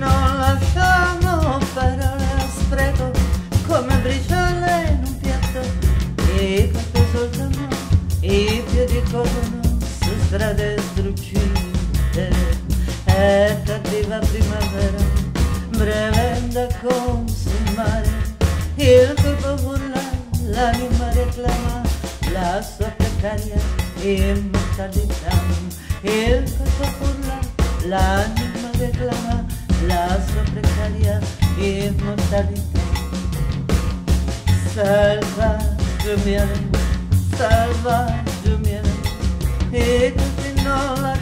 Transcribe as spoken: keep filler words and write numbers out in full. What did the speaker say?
non lasciamo parole a spreco come briciole in un piatto. I capelli soltanto, i piedi corrono su strade sdrucite. È cattiva primavera, breve da consumare. Il corpo urla, l'anima reclama la sua precaria immortalità. Il corpo urla, l'anima reclama la sua precaria immortalità. Selvaggio miele, selvaggio miele, e tutti non la